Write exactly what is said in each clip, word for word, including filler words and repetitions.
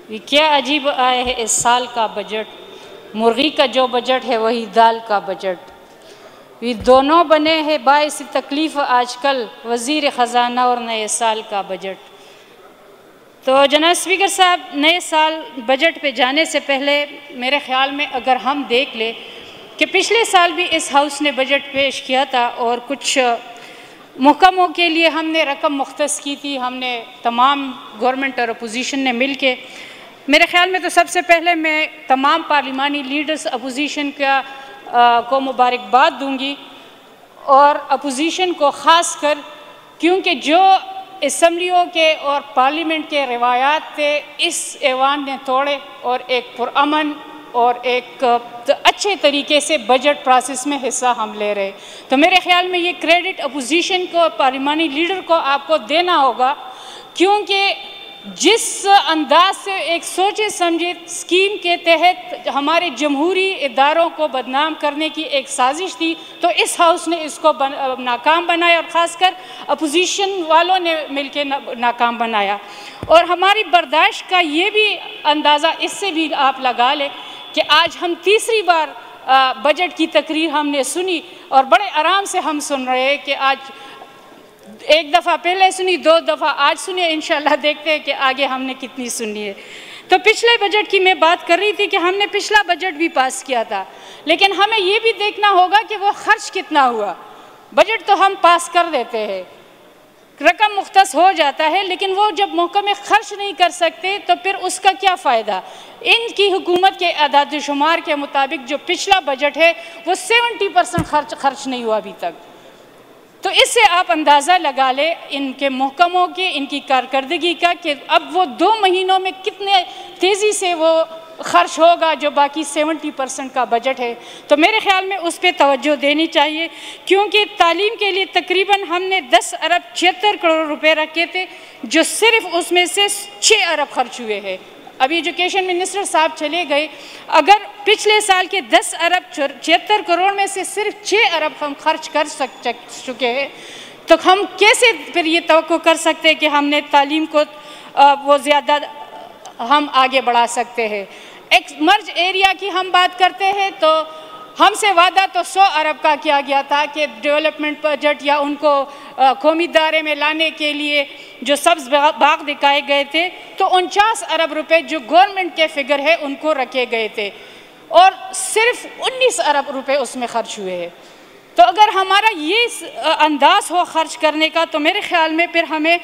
یہ کیا عجیب آیا ہے اس سال کا بجٹ، مرغی کا جو بجٹ ہے وہی دال کا بجٹ، یہ دونوں بنے ہیں باعث تکلیف آج کل وزیر خزانہ اور نئے سال کا بجٹ۔ تو جناب اسپیکر صاحب، نئے سال بجٹ پہ جانے سے پہلے میرے خیال میں اگر ہم دیکھ لیں کہ پچھلے سال بھی اس ہاؤس نے بجٹ پیش کیا تھا اور کچھ محکموں کے لیے ہم نے رقم مختص کی تھی، ہم نے تمام گورنمنٹ اور اپوزیشن نے مل کے۔ میرے خیال میں تو سب سے پہلے میں تمام پارلیمانی لیڈرز اپوزیشن کا کو مبارکباد دوں گی، اور اپوزیشن کو خاص کر، کیونکہ جو اسمبلیوں کے اور پارلیمنٹ کے روایات تھے اس ایوان نے توڑے اور ایک پرامن اور ایک اچھے طریقے سے بجٹ پروسیس میں حصہ ہم لے رہے۔ تو میرے خیال میں یہ کریڈٹ اپوزیشن کو، پارلیمانی لیڈر کو آپ کو دینا ہوگا، کیونکہ جس انداز سے ایک سوچے سمجھے اسکیم کے تحت ہمارے جمہوری اداروں کو بدنام کرنے کی ایک سازش تھی، تو اس ہاؤس نے اس کو ناکام بنایا اور خاص کر اپوزیشن والوں نے مل کے ناکام بنایا۔ اور ہماری برداشت کا یہ بھی اندازہ اس سے بھی آپ لگا لیں کہ آج ہم تیسری بار بجٹ کی تقریر ہم نے سنی اور بڑے آرام سے ہم سن رہے ہیں کہ آج ایک دفعہ پہلے سنی، دو دفعہ آج سنی، انشاءاللہ دیکھتے ہیں کہ آگے ہم نے کتنی سنی ہے۔ تو پچھلے بجٹ کی میں بات کر رہی تھی کہ ہم نے پچھلا بجٹ بھی پاس کیا تھا، لیکن ہمیں یہ بھی دیکھنا ہوگا کہ وہ خرچ کتنا ہوا۔ بجٹ تو ہم پاس کر دیتے ہیں، رقم مختص ہو جاتا ہے، لیکن وہ جب محکمے خرچ نہیں کر سکتے تو پھر اس کا کیا فائدہ؟ ان کی حکومت کے اعداد و شمار کے مطابق جو پچھلا بجٹ ہے وہ سیونٹی پرسنٹ خرچ خرچ نہیں ہوا ابھی تک۔ تو اس سے آپ اندازہ لگا لیں ان کے محکموں کی، ان کی کارکردگی کا، کہ اب وہ دو مہینوں میں کتنے تیزی سے وہ خرچ ہوگا جو باقی سیونٹی پرسنٹ کا بجٹ ہے۔ تو میرے خیال میں اس پہ توجہ دینی چاہیے، کیونکہ تعلیم کے لیے تقریباً ہم نے دس ارب چھہتر کروڑ روپے رکھے تھے، جو صرف اس میں سے چھ ارب خرچ ہوئے ہیں۔ ابھی ایجوکیشن منسٹر صاحب چلے گئے، اگر پچھلے سال کے دس ارب چھہتر کروڑ میں سے صرف چھ ارب ہم خرچ کر چکے ہیں، تو ہم کیسے پھر یہ توقع کر سکتے ہیں کہ ہم نے تعلیم کو وہ زیادہ ہم آگے بڑھا سکتے ہیں۔ ایک مرج ایریا کی ہم بات کرتے ہیں تو ہم سے وعدہ تو سو ارب کا کیا گیا تھا کہ ڈیولپمنٹ بجٹ یا ان کو قومی دائرے میں لانے کے لیے جو سبز باغ دکھائے گئے تھے، تو انچاس ارب روپے جو گورنمنٹ کے فگر ہے ان کو رکھے گئے تھے، اور صرف انیس ارب روپے اس میں خرچ ہوئے ہیں۔ تو اگر ہمارا یہ انداز ہو خرچ کرنے کا تو میرے خیال میں پھر ہمیں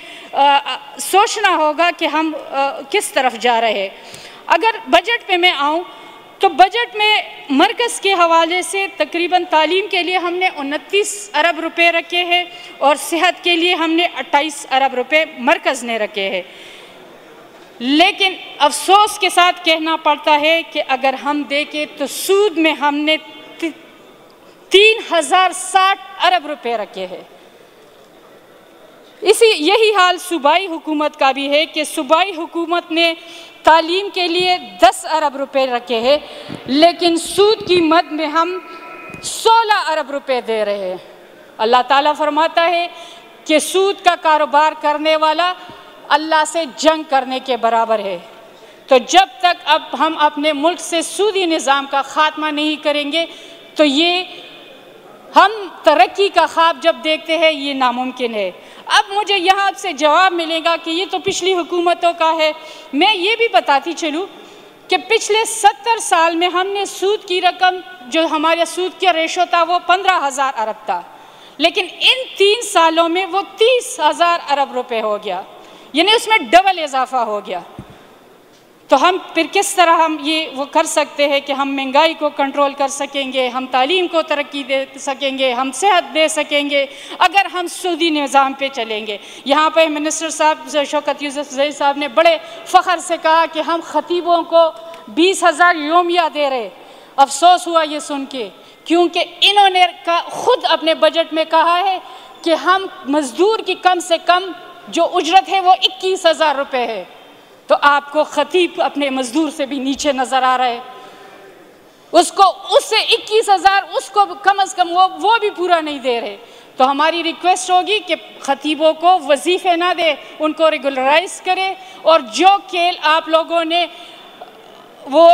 سوچنا ہوگا کہ ہم کس طرف جا رہے ہیں۔ اگر بجٹ پہ میں آؤں تو بجٹ میں مرکز کے حوالے سے تقریباً تعلیم کے لیے ہم نے انتیس ارب روپے رکھے ہیں، اور صحت کے لیے ہم نے اٹھائیس ارب روپے مرکز نے رکھے ہیں۔ لیکن افسوس کے ساتھ کہنا پڑتا ہے کہ اگر ہم دیکھیں تو سود میں ہم نے تین ہزار ساٹھ ارب روپے رکھے ہیں۔ اسی یہی حال صوبائی حکومت کا بھی ہے کہ صوبائی حکومت نے تعلیم کے لیے دس ارب روپے رکھے ہیں، لیکن سود کی مد میں ہم سولہ ارب روپے دے رہے ہیں۔ اللہ تعالیٰ فرماتا ہے کہ سود کا کاروبار کرنے والا اللہ سے جنگ کرنے کے برابر ہے۔ تو جب تک اب ہم اپنے ملک سے سودی نظام کا خاتمہ نہیں کریں گے تو یہ ہم ترقی کا خواب جب دیکھتے ہیں یہ ناممکن ہے۔ اب مجھے یہاں سے جواب ملے گا کہ یہ تو پچھلی حکومتوں کا ہے۔ میں یہ بھی بتاتی چلوں کہ پچھلے ستر سال میں ہم نے سود کی رقم، جو ہمارا سود کا ریشو تھا وہ پندرہ ہزار ارب تھا، لیکن ان تین سالوں میں وہ تیس ہزار ارب روپے ہو گیا، یعنی اس میں ڈبل اضافہ ہو گیا۔ تو ہم پھر کس طرح ہم یہ وہ کر سکتے ہیں کہ ہم مہنگائی کو کنٹرول کر سکیں گے، ہم تعلیم کو ترقی دے سکیں گے، ہم صحت دے سکیں گے، اگر ہم سودی نظام پہ چلیں گے۔ یہاں پہ منسٹر صاحب شوکت یوسف زئی صاحب نے بڑے فخر سے کہا کہ ہم خطیبوں کو بیس ہزار یومیہ دے رہے۔ افسوس ہوا یہ سن کے، کیونکہ انہوں نے خود اپنے بجٹ میں کہا ہے کہ ہم مزدور کی کم سے کم جو اجرت ہے وہ اکیس ہزار روپے ہے، تو آپ کو خطیب اپنے مزدور سے بھی نیچے نظر آ رہا ہے، اس کو اس سے اکیس ہزار اس کو کم از کم وہ وہ بھی پورا نہیں دے رہے۔ تو ہماری ریکویسٹ ہوگی کہ خطیبوں کو وظیفے نہ دے، ان کو ریگولرائز کرے، اور جو کھیل آپ لوگوں نے وہ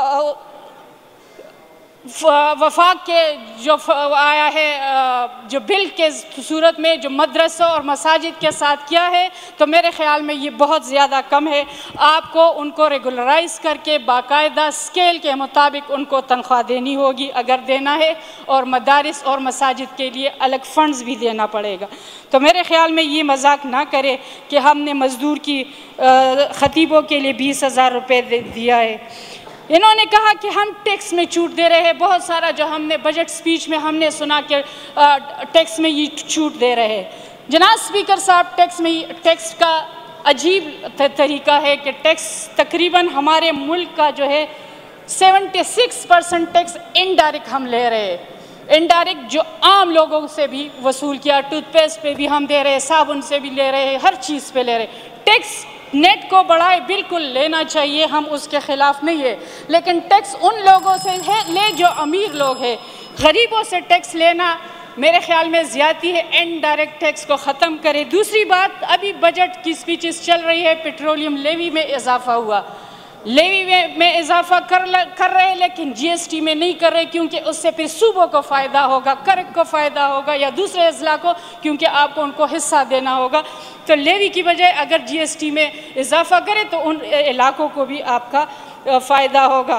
وفاق کے جو آیا ہے جو بل کے صورت میں جو مدرسوں اور مساجد کے ساتھ کیا ہے، تو میرے خیال میں یہ بہت زیادہ کم ہے۔ آپ کو ان کو ریگولرائز کر کے باقاعدہ سکیل کے مطابق ان کو تنخواہ دینی ہوگی اگر دینا ہے، اور مدارس اور مساجد کے لیے الگ فنڈز بھی دینا پڑے گا۔ تو میرے خیال میں یہ مذاق نہ کرے کہ ہم نے مزدور کی خطیبوں کے لیے بیس ہزار روپے دیا ہے۔ انہوں نے کہا کہ ہم ٹیکس میں چھوٹ دے رہے ہیں، بہت سارا جو ہم نے بجٹ سپیچ میں ہم نے سنا کہ ٹیکس میں یہ چھوٹ دے رہے ہیں۔ جناب سپیکر صاحب، ٹیکس میں ٹیکس کا عجیب طریقہ ہے کہ ٹیکس تقریباً ہمارے ملک کا جو ہے seventy six percent tax indirect ہم لے رہے ہیں، انڈائریکٹ جو عام لوگوں سے بھی وصول کیا، ٹوتھ پیسٹ پہ بھی ہم دے رہے ہیں، صابن سے بھی لے رہے ہیں، ہر چیز پہ لے رہے ہیں۔ ٹیکس نیٹ کو بڑھائے، بالکل لینا چاہیے، ہم اس کے خلاف نہیں ہے، لیکن ٹیکس ان لوگوں سے ہے لے جو امیر لوگ ہیں، غریبوں سے ٹیکس لینا میرے خیال میں زیادتی ہے۔ انڈائریکٹ ٹیکس کو ختم کرے۔ دوسری بات، ابھی بجٹ کی سپیچز چل رہی ہے، پیٹرولیم لیوی میں اضافہ ہوا، لیوی میں اضافہ کر کر رہے لیکن جی ایس ٹی میں نہیں کر رہے، کیونکہ اس سے پھر صوبوں کو فائدہ ہوگا، کرک کو فائدہ ہوگا یا دوسرے اضلاع کو، کیونکہ آپ کو ان کو حصہ دینا ہوگا۔ تو لیوی کی بجائے اگر جی ایس ٹی میں اضافہ کرے تو ان علاقوں کو بھی آپ کا فائدہ ہوگا۔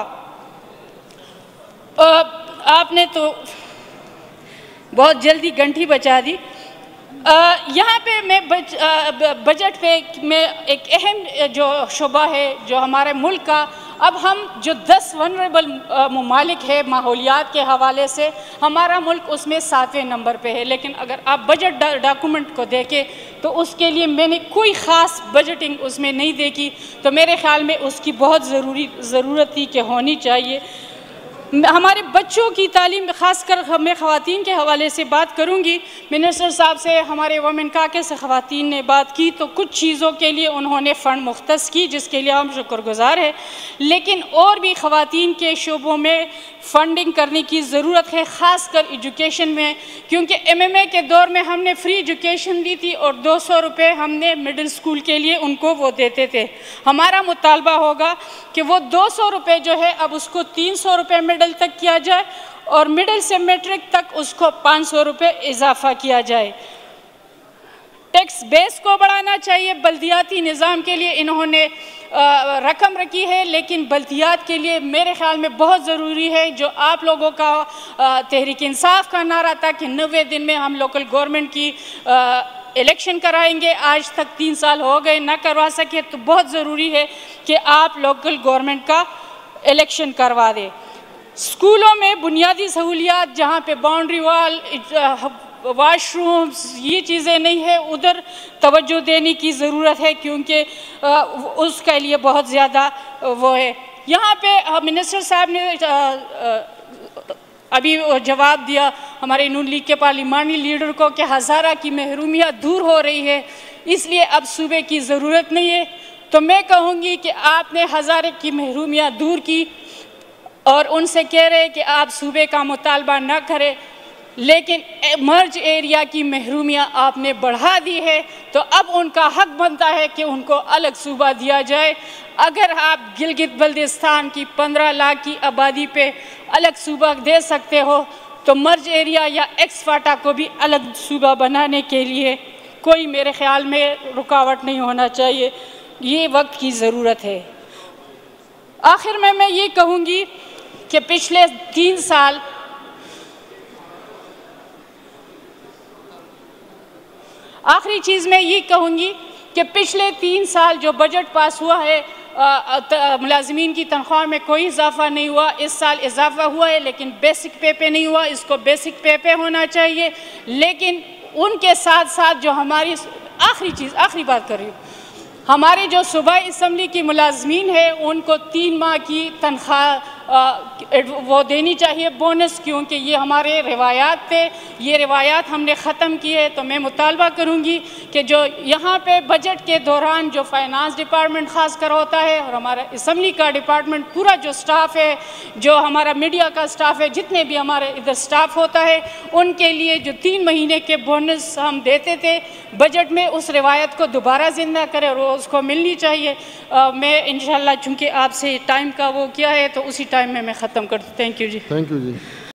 آپ نے تو بہت جلدی گھنٹی بچا دی۔ یہاں پہ میں بجٹ پہ میں ایک اہم جو شعبہ ہے جو ہمارے ملک کا، اب ہم جو دس ونریبل ممالک ہے ماحولیات کے حوالے سے، ہمارا ملک اس میں ساتویں نمبر پہ ہے، لیکن اگر آپ بجٹ ڈاکومنٹ کو دیکھیں تو اس کے لیے میں نے کوئی خاص بجٹنگ اس میں نہیں دیکھی، تو میرے خیال میں اس کی بہت ضروری ضرورت تھی کہ ہونی چاہیے۔ ہمارے بچوں کی تعلیم، خاص کر میں خواتین کے حوالے سے بات کروں گی۔ منسٹر صاحب سے، ہمارے وومن کاکے سے خواتین نے بات کی تو کچھ چیزوں کے لیے انہوں نے فنڈ مختص کی، جس کے لیے ہم شکر گزار ہیں، لیکن اور بھی خواتین کے شعبوں میں فنڈنگ کرنے کی ضرورت ہے، خاص کر ایجوکیشن میں، کیونکہ ایم ایم اے کے دور میں ہم نے فری ایجوکیشن دی تھی اور دو سو روپے ہم نے مڈل سکول کے لیے ان کو وہ دیتے تھے۔ ہمارا مطالبہ ہوگا کہ وہ دو سو روپے جو ہے اب اس کو تین سو روپے مڈل تک کیا جائے، اور مڈل سے میٹرک تک اس کو پانچ سو روپے اضافہ کیا جائے۔ ٹیکس بیس کو بڑھانا چاہیے۔ بلدیاتی نظام کے لیے انہوں نے رقم رکھی ہے، لیکن بلدیات کے لیے میرے خیال میں بہت ضروری ہے جو آپ لوگوں کا تحریک انصاف کا نعرہ تھا کہ نوے دن میں ہم لوکل گورنمنٹ کی الیکشن کرائیں گے، آج تک تین سال ہو گئے نہ کروا سکے، تو بہت ضروری ہے کہ آپ لوکل گورنمنٹ کا الیکشن کروا دیں۔ اسکولوں میں بنیادی سہولیات جہاں پہ باؤنڈری وال، واش رومز، یہ چیزیں نہیں ہے، ادھر توجہ دینے کی ضرورت ہے، کیونکہ اس کے لیے بہت زیادہ وہ ہے۔ یہاں پہ منسٹر صاحب نے ابھی جواب دیا ہمارے نون لیگ کے پارلیمانی لیڈر کو کہ ہزارہ کی محرومیت دور ہو رہی ہے، اس لیے اب صوبے کی ضرورت نہیں ہے۔ تو میں کہوں گی کہ آپ نے ہزارے کی محرومیت دور کی اور ان سے کہہ رہے کہ آپ صوبے کا مطالبہ نہ کریں، لیکن مرج ایریا کی محرومیاں آپ نے بڑھا دی ہے، تو اب ان کا حق بنتا ہے کہ ان کو الگ صوبہ دیا جائے۔ اگر آپ گلگت بلتستان کی پندرہ لاکھ کی آبادی پہ الگ صوبہ دے سکتے ہو تو مرج ایریا یا ایکس فاٹا کو بھی الگ صوبہ بنانے کے لیے کوئی میرے خیال میں رکاوٹ نہیں ہونا چاہیے، یہ وقت کی ضرورت ہے۔ آخر میں میں یہ کہوں گی کہ پچھلے تین سال آخری چیز میں یہ کہوں گی کہ پچھلے تین سال جو بجٹ پاس ہوا ہے، ملازمین کی تنخواہ میں کوئی اضافہ نہیں ہوا۔ اس سال اضافہ ہوا ہے لیکن بیسک پے پہ نہیں ہوا، اس کو بیسک پے پہ ہونا چاہیے۔ لیکن ان کے ساتھ ساتھ جو ہماری آخری چیز آخری بات کر رہی ہوں، ہمارے جو صوبائی اسمبلی کی ملازمین ہیں ان کو تین ماہ کی تنخواہ وہ دینی چاہیے بونس، کیونکہ یہ ہمارے روایات تھے، یہ روایات ہم نے ختم کیے. تو میں مطالبہ کروں گی کہ جو یہاں پہ بجٹ کے دوران جو فائنانس ڈپارٹمنٹ خاص کر ہوتا ہے اور ہمارا اسمبلی کا ڈپارٹمنٹ پورا جو سٹاف ہے، جو ہمارا میڈیا کا سٹاف ہے، جتنے بھی ہمارے ادھر سٹاف ہوتا ہے، ان کے لیے جو تین مہینے کے بونس ہم دیتے تھے بجٹ میں، اس روایت کو دوبارہ زندہ کرے اور وہ اس کو ملنی چاہیے. میں انشاءاللہ چونکہ آپ سے ٹائم کا وہ کیا ہے تو اسی ٹائم میں میں ختم کرتی ہوں. تھینک یو جی. Thank you G.